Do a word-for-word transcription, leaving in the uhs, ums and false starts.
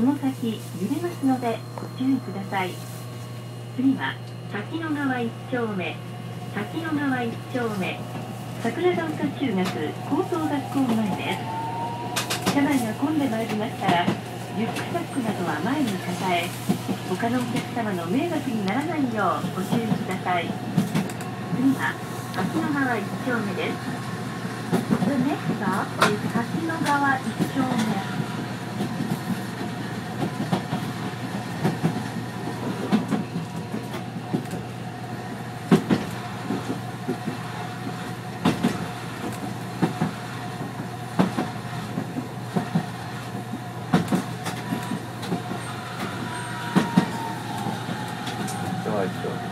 この先揺れますのでご注意ください。次は滝野川一丁目、滝野川一丁目、桜ヶ丘中学高等学校前です。車内が混んでまいりましたら、リュックサックなどは前に抱え、他のお客様の迷惑にならないようご注意ください。次は滝野川一丁目です。The next stop is 滝野川一丁目。 はい。